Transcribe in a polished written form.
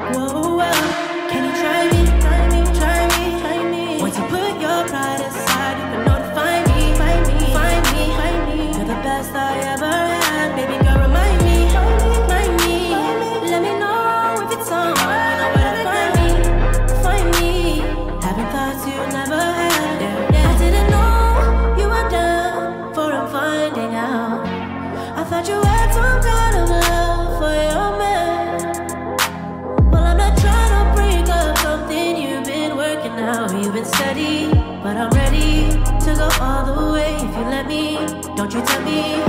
Whoa, whoa. Can you try me, try me, try me, try me? Once you put your pride aside, you can know to find me, find me, find me, find me. You're the best I ever had, baby girl, remind me, remind me. Let me know if it's on, you know where to find me, find me. Having thoughts you never had, I didn't know you were down for I'm finding out. I thought you had some kind of love for your man. Well, I'm not trying to break up something you've been working out. You've been steady, but I'm ready to go all the way if you let me. Don't you tell me